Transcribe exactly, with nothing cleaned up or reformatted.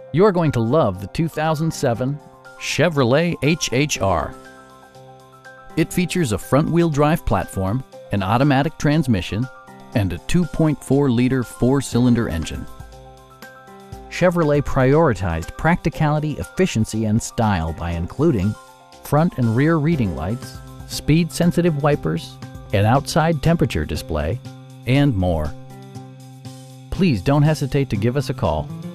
You're going to love the two thousand seven Chevrolet H H R. It features a front-wheel drive platform, an automatic transmission, and a two point four liter four-cylinder engine. Chevrolet prioritized practicality, efficiency, and style by including front and rear reading lights, speed-sensitive wipers, an outside temperature display, and more. Please don't hesitate to give us a call.